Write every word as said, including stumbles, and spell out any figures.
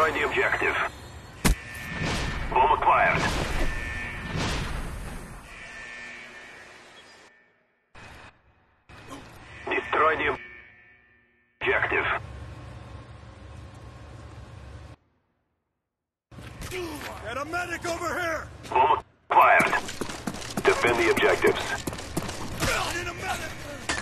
Destroy the objective. Bomb acquired. Destroy the objective. Get a medic over here! Bomb acquired. Defend the objectives.